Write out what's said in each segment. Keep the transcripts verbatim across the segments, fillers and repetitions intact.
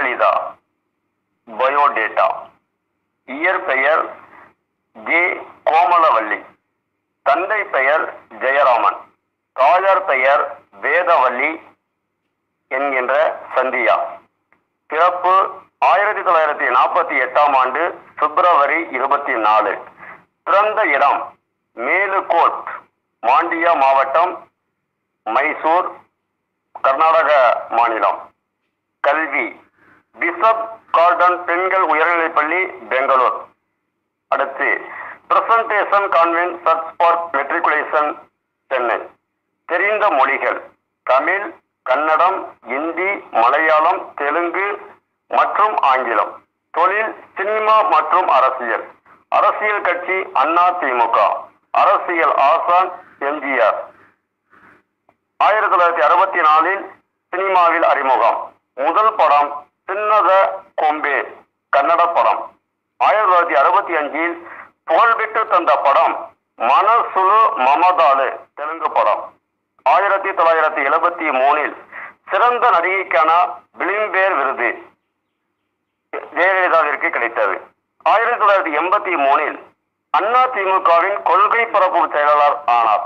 Jayalalithaa. Biodata. இயற்பெயர் J Komalavalli. தந்தை பெயர் ஜெயராமன். தாயார் பெயர் வேதவல்லி என்கின்ற சந்தியா. பிறப்பு ஆயிரத்தி தொள்ளாயிரத்தி நாற்பத்தி எட்டாம் ஆண்டு பிப்ரவரி இருபத்தி நாலு. பிறந்த இடம் மேலுகோட், மாண்டியா மாவட்டம், மைசூர், கர்நாடக மாநிலம். கல்வி பிஷப் கார்டன் பெண்கள் உயர்நிலைப்பள்ளி, பெங்களூர். அடுத்து presentation convent church for matriculation, Chennai. தெரிந்த மொழிகள் தமிழ், கன்னடம், இந்தி, மலையாளம், தெலுங்கு மற்றும் ஆங்கிலம். தொழில் சினிமா மற்றும் அரசியல். அரசியல் கட்சி அண்ணா திமுக. அரசியல் ஆசான் எம்ஜிஆர். ஆயிரத்தி தொள்ளாயிரத்தி அறுபத்தி நாலில் சினிமாவில் அறிமுகம். முதல் படம் சின்னத கொம்பே, கன்னட படம். ஆயிரத்தி தொள்ளாயிரத்தி அறுபத்தி அஞ்சில் புகழ்பெற்று தந்த படம் மனசுலு மமதாலு, தெலுங்கு படம். ஆயிரத்தி தொள்ளாயிரத்தி எழுபத்தி மூணில் சிறந்த நடிகைக்கான பிலிம்பேர் விருது ஜெயலலிதாவிற்கு கிடைத்தது. ஆயிரத்தி தொள்ளாயிரத்தி எண்பத்தி மூணில் அண்ணா திமுகவின் கொள்கை பரப்பு செயலாளர் ஆனார்.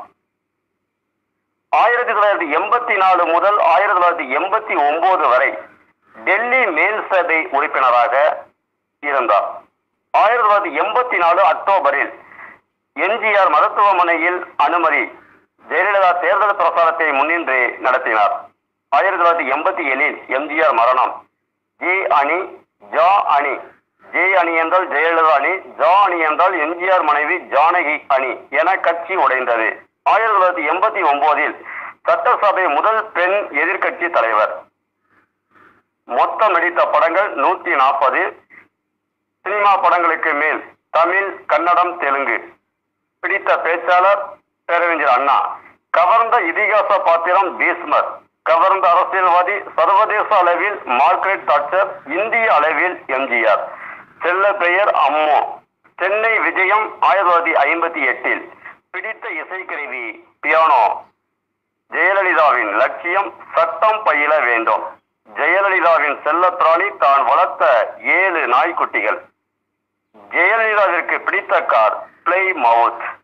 ஆயிரத்தி தொள்ளாயிரத்தி எண்பத்தி நாலு முதல் ஆயிரத்தி தொள்ளாயிரத்தி எண்பத்தி ஒன்பது வரை டெல்லி மேல் சபை உறுப்பினராக இருந்தார். ஆயிரத்தி தொள்ளாயிரத்தி எண்பத்தி நாலு அக்டோபரில் எம்ஜிஆர் மருத்துவமனையில் அனுமதி ஜெயலலிதா தேர்தல் பிரச்சாரத்தை முன்னின்று நடத்தினார். ஆயிரத்தி தொள்ளாயிரத்தி எண்பத்தி ஏழில் எம்ஜிஆர் மரணம். ஜே அணி ஜா அணி. ஜே அணி என்றால் ஜெயலலிதா அணி, ஜா அணி என்றால் எம்ஜிஆர் மனைவி ஜானகி அணி என கட்சி உடைந்தது. ஆயிரத்தி தொள்ளாயிரத்தி எண்பத்தி ஒன்பதில் சட்டசபை முதல் பெண் எதிர்கட்சி தலைவர். மொத்தம் நடித்த படங்கள் நூத்தி நாற்பது. சினிமா படங்களுக்கு மேல் தமிழ், கன்னடம், தெலுங்கு. பிடித்த பேச்சாளர் பேரறிஞர் அண்ணா. கவர்ந்த இதிகாச பாத்திரம் பீஸ்மர். கவர்ந்த அரசியல்வாதி சர்வதேச அளவில் மார்கரெட் தாட்சர், இந்திய அளவில் எம்ஜிஆர். செல்ல பெயர் அம்மு. சென்னை விஜயம் ஆயிரத்தி தொள்ளாயிரத்தி ஐம்பத்தி எட்டில். பிடித்த இசைக்கருவி பியானோ. ஜெயலலிதாவின் லட்சியம் சட்டம் பயில வேண்டும். ஜெயலலிதாவின் செல்லப்பிராணி தான் வளர்த்த ஏழு நாய்க்குட்டிகள். ஜெயலலிதாவிற்கு பிடித்த கார் பிளை மவுத்.